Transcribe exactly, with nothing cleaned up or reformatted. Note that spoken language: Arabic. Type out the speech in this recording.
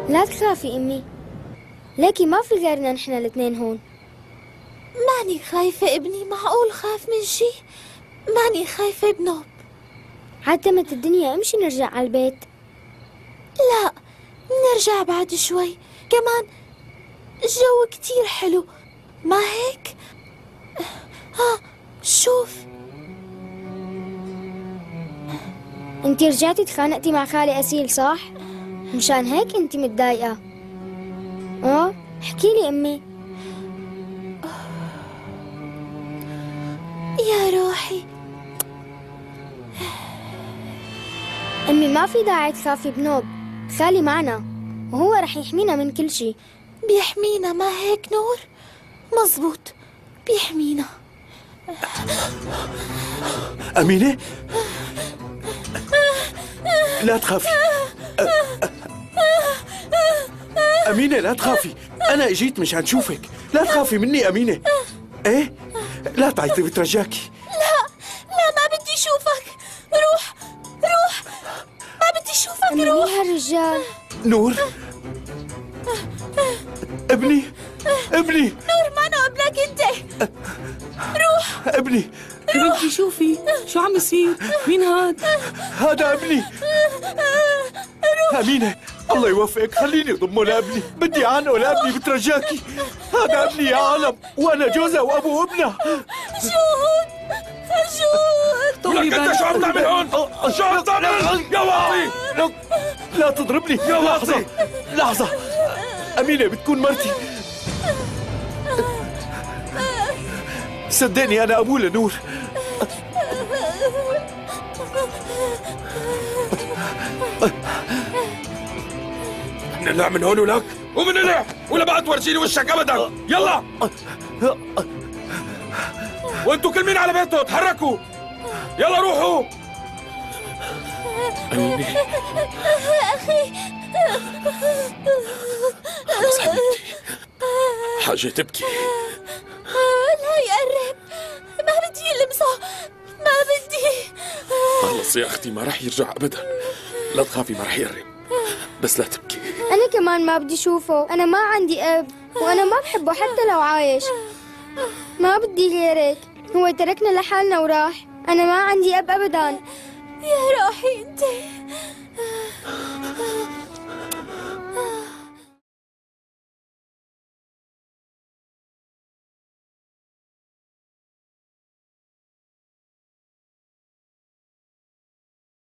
لا تخافي أمي، ليكي ما في غيرنا نحن الاثنين هون. ماني خايفة ابني، معقول خاف من شي؟ ماني خايفة بنوب. عتمت الدنيا، امشي نرجع على البيت. لا، نرجع بعد شوي، كمان الجو كتير حلو، ما هيك؟ ها شوف، انتي رجعتي تخانقتي مع خالي أسيل صح؟ مشان هيك انتي متضايقة. اه احكي لي أمي. يا روحي أمي ما في داعي تخافي بنوب، خالي معنا وهو رح يحمينا من كل شي. بيحمينا، ما هيك نور؟ مزبوط، بيحمينا. أمينة؟ لا تخافي. أمينة لا تخافي، أنا إجيت مشان شوفك، لا تخافي مني أمينة. إيه؟ لا تعيطي بترجاكي. لا لا، ما بدي شوفك، روح روح، ما بدي شوفك، أمي روح. مين هالرجال؟ نور ابني ابني نور مانو ابنك انت، روح. ابني. يا بنتي شوفي شو عم يصير، مين هاد؟ هذا ابني. أمينة الله يوفقك، خليني ضمه لابني، بدي عنه لابني بترجاكي. هذا ابني يا عالم، وأنا جوزها وأبو ابنها. جود جود، طولي لك انت شو عم تعمل هون؟ شو عم تعمل؟ يا واطي لا, لا تضربني. يا لحظة واطي. لحظة، أمينة بتكون مرتي. صدقني أنا أبوه لنور. منلع من هون ولك ومنلع، ولا بقى تورجيني وشك ابدا. يلا وانتوا كل مين على بيته، تحركوا يلا روحوا. أمينة اخي، خلص حبيبتي، حاجة تبكي. لا يقرب، ما بدي يلمسه، ما بدي. خلص يا اختي، ما رح يرجع ابدا، لا تخافي، ما رح يقرب، بس لا تبكي. أنا كمان ما بدي شوفه، أنا ما عندي أب وأنا ما بحبه حتى لو عايش. ما بدي غيرك، هو تركنا لحالنا وراح، أنا ما عندي أب أبدا. يا روحي انت،